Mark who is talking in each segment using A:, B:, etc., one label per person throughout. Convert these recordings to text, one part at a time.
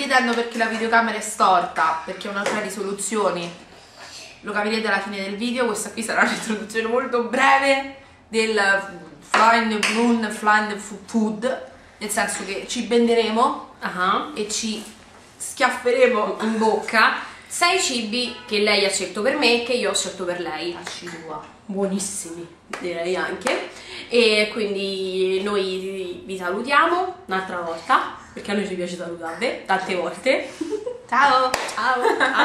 A: chiedendo perché la videocamera è storta, perché è un'altra risoluzioni. Lo capirete alla fine del video. Questa qui sarà un'introduzione molto breve del Flying Moon Flying Food, nel senso che ci benderemo e ci schiafferemo
B: in bocca 6 cibi che lei ha scelto per me e che io ho scelto per lei. Buonissimi, direi anche. E quindi noi vi salutiamo un'altra volta, perché a noi ci piace salutarvi tante volte.
A: Ciao!
B: Ciao!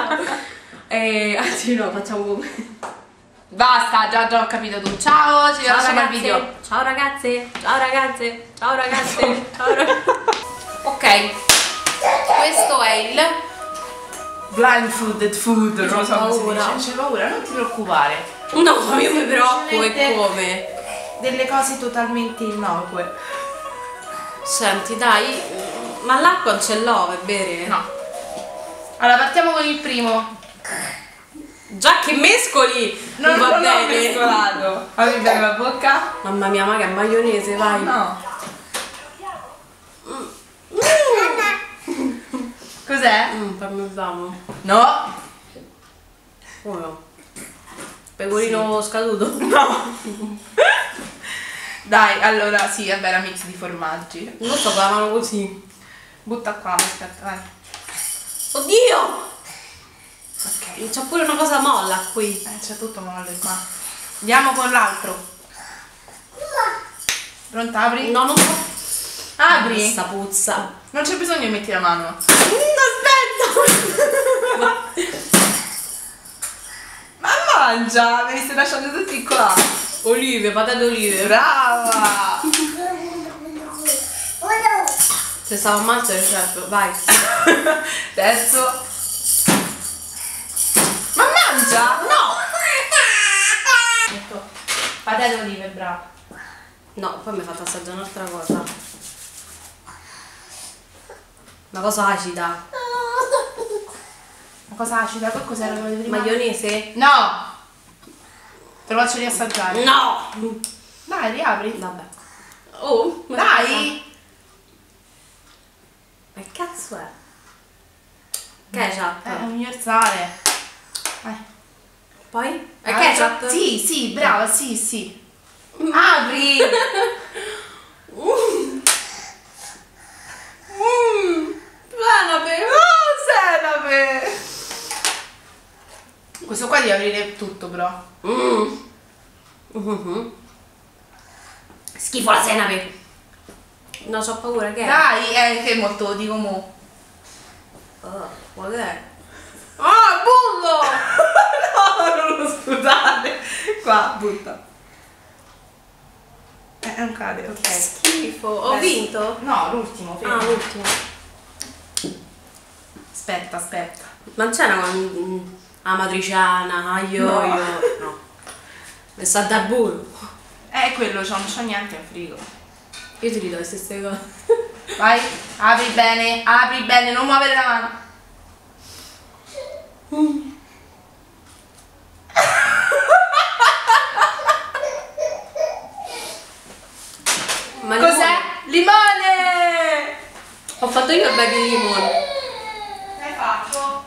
B: Anzi no, facciamo come...
A: Basta, già ho capito tu. Ciao, ci lasciamo al video.
B: Ciao ragazze, ciao ragazze, ciao ragazze, ciao ragazze. Ok, questo è il
A: Blindfolded food, non lo so come si
B: paura.
A: dice. Non c'è paura, non ti preoccupare.
B: No, io mi preoccupo, e come?
A: Delle cose totalmente innocue.
B: Senti, dai, ma l'acqua non ce l'ho per bere?
A: No. Allora, partiamo con il primo.
B: Già che mescoli!
A: Non
B: va
A: l'ho
B: bene.
A: mescolato. Apri bene la bocca.
B: Mamma mia, ma che maionese, vai!
A: No. Cos'è?
B: Parmigiano.
A: No.
B: Oh no. Pecorino scaduto?
A: No. Dai, allora sì, vabbè, la mix di formaggi.
B: Non so, con la mano così.
A: Butta qua, aspetta, vai.
B: Oddio!
A: Ok.
B: C'è pure una cosa molla qui.
A: C'è tutto molle qua. Andiamo con l'altro. Pronta? Apri?
B: No, non so.
A: Apri.
B: Questa puzza.
A: Non c'è bisogno di metti la mano.
B: Aspetta!
A: Ma mangia! Me li stai lasciando tutti qua.
B: Olive, patate olive.
A: Brava!
B: Se stavo a Masterchef, vai.
A: Adesso. Ma mangia!
B: No!
A: Ecco. Patate olive, brava.
B: No, poi mi ha fatto assaggiare un'altra cosa. Una cosa acida.
A: Una cosa acida, poi cos'era quello di prima?
B: Maionese?
A: No! Te lo faccio riassaggiare.
B: No!
A: Dai, riapri.
B: Vabbè. Oh,
A: Dai!
B: Ma che cazzo è? Ketchup.
A: Universale. Vai.
B: Poi? È
A: Apri.
B: ketchup?
A: Sì, brava, sì. Apri!
B: Senape!
A: Oh, senape! Questo qua devi aprire tutto, però.
B: Schifo la senape! No, c'ho paura che è.
A: Dai, che molto dico mo.
B: Qual è?
A: Ah, bullo! No, non lo sputare. Qua, butta. Non cade, ok.
B: Schifo. Ho
A: Adesso-
B: vinto?
A: No, l'ultimo, fermo.
B: Ah, l'ultimo.
A: Aspetta.
B: Ma c'era amatriciana, aglio,
A: No.
B: no. Mi sa da burro.
A: È quello, non c'ho niente in frigo.
B: Io ti rido le stesse cose.
A: Vai, apri bene, non muovere la mano.
B: Ma
A: Cos'è? Limone!
B: Ho fatto io il baby limon.
A: Che faccio?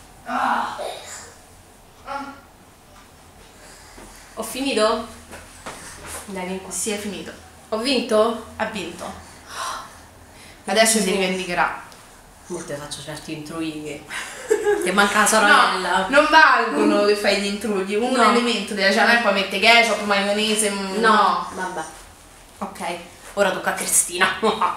B: Ho finito? Dai, vieni qua.
A: Sì, è finito.
B: Ho vinto?
A: Ha vinto. Adesso si rivendicherà.
B: Molte faccio certi intrughi che manca la sorella.
A: No, non valgono che fai gli intrugli. Un
B: No.
A: elemento della cena e poi mette ketchup, maionese.
B: No, vabbè. Ok, ora tocca a Cristina.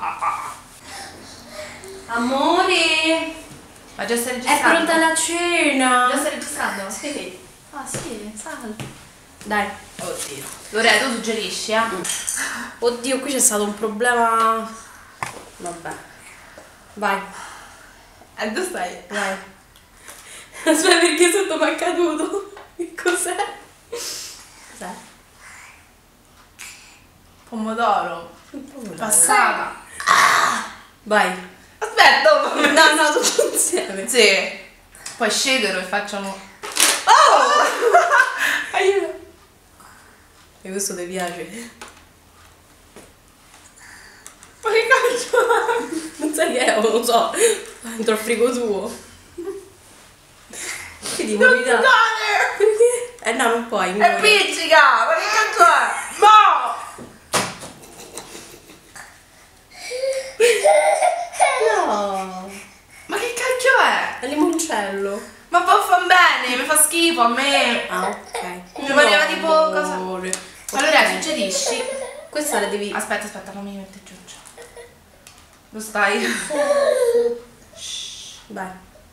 B: Amore,
A: Ma già stai
B: è
A: registrando?
B: pronta la cena.
A: Già stai registrando?
B: Sì.
A: Ah sì, salve.
B: Dai.
A: Oddio. Lorena, tu suggerisci, eh?
B: Oddio, qui c'è stato un problema. Vabbè. Vai.
A: Dove stai?
B: Vai. Aspetta, perché sotto mi è caduto? Che cos'è? Cos'è?
A: Pomodoro. Passata.
B: Vai.
A: Aspetta.
B: No, tutto insieme.
A: Sì. Poi scegero e facciamo.
B: Oh! Aiuto. E questo ti piace?
A: Ma che cazzo?
B: Non sai che è, non lo so. Dentro al frigo tuo. Che di vomitare? Perché? No, non puoi.
A: È pizzica! Ma che cazzo è? No!
B: No!
A: Ma che cacchio è?
B: È limoncello.
A: Ma fa bene, mi fa schifo a me.
B: Ah, ok.
A: Mi pareva tipo cosa.
B: Amore.
A: Allora, suggerisci.
B: Questa la devi.
A: Aspetta, fammi mettere giù. Lo stai?
B: Vai.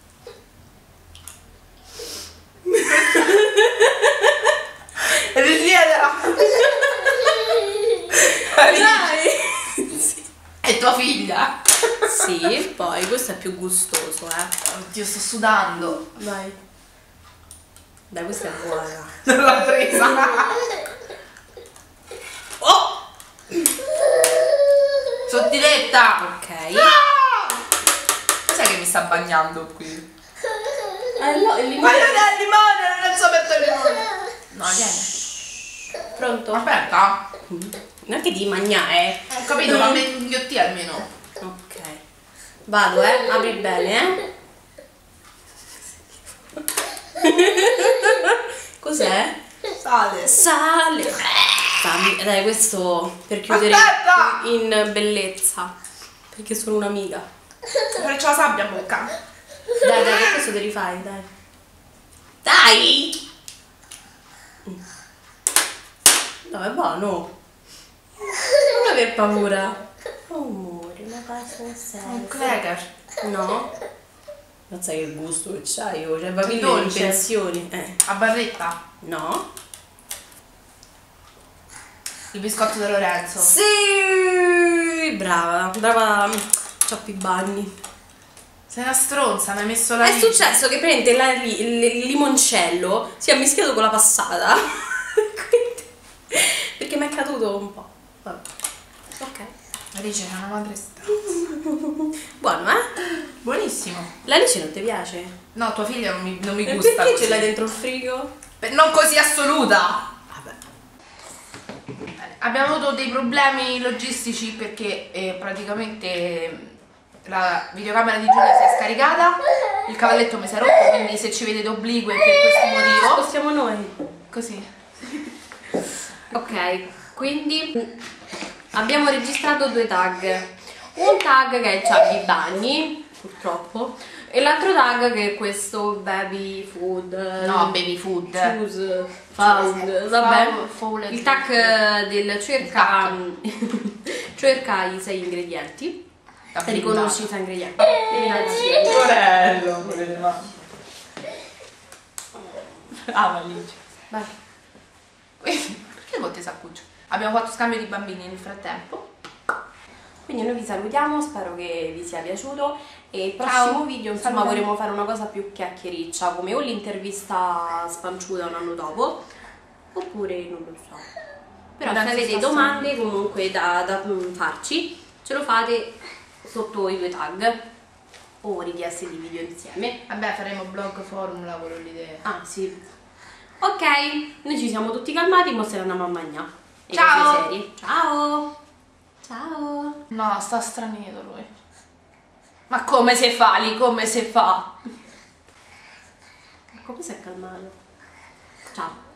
A: Risiedela.
B: Dai.
A: È tua figlia.
B: Sì, poi questo è più gustoso,
A: Oddio, sto sudando.
B: Vai. Dai, questa è buona.
A: Non l'ho presa. Oh! Sottiletta.
B: Ok.
A: Cos'è che mi sta bagnando qui?
B: Il limone.
A: Ma non è il limone, non so mettere il limone. No, vieni.
B: Pronto?
A: Aspetta.
B: Non è che devi mangiare.
A: Ho capito, ma mi inghiottì almeno.
B: Ok. Vado, apri bene, Cos'è?
A: Sale.
B: Sale. Dai, questo per chiudere
A: Aspetta!
B: in bellezza. Perché sono un'amica.
A: Faccio la sabbia a bocca.
B: Dai, che questo te li fai, dai. Dai! No, è buono. Non aver paura. Amore, ma cosa sei?
A: Un cracker.
B: No? Non sai che gusto che c'hai, cioè bambini in
A: dolce.
B: pensione.
A: A barretta.
B: No?
A: Il biscotto di Lorenzo.
B: Sì! Brava Cioppi Bagni.
A: Sei una stronza, mi hai messo la
B: È
A: lice.
B: successo che prende il limoncello si è mischiato con la passata. Quindi, perché mi è caduto un po'. Vabbè. Ok.
A: Alice è una madre strana.
B: Buono,
A: Buonissimo.
B: L'Alice non ti piace?
A: No, tua figlia non mi
B: E
A: gusta
B: perché
A: così.
B: ce l'hai dentro il frigo?
A: Non così assoluta.
B: Vabbè.
A: Abbiamo avuto dei problemi logistici perché praticamente la videocamera di Giulia si è scaricata, il cavalletto mi si è rotto, quindi se ci vedete oblique per questo motivo.
B: Spostiamo noi.
A: Così.
B: Ok, quindi abbiamo registrato 2 tag. Un tag che è Ciabbi Bagni, purtroppo, e l'altro tag che è questo baby food.
A: No, baby food.
B: Choose, found, vabbè.
A: Foul.
B: Il tag del cerca cerca i 6 ingredienti. Se riconosci i 6 ingredienti. Grazie.
A: Porello, ma Alice.
B: Vai.
A: Perché con te s'accuccia? Abbiamo fatto scambio di bambini nel frattempo.
B: Quindi noi vi salutiamo, spero che vi sia piaciuto e il prossimo video insomma
A: Salve.
B: vorremmo fare una cosa più chiacchiericcia, come o l'intervista spanciuta un anno dopo, oppure non lo so. Però se avete domande comunque da farci, ce lo fate sotto i 2 tag o richieste di video insieme.
A: Vabbè, faremo blog formula, quello l'idea.
B: Ah sì. Ok, noi ci siamo tutti calmati, mo se ne andiamo a mangiare. E
A: Ciao.
B: cose serie. Ciao! Ciao!
A: No, sta stranito lui. Ma come si fa lì? Come si fa?
B: Come si è calmato? Ciao!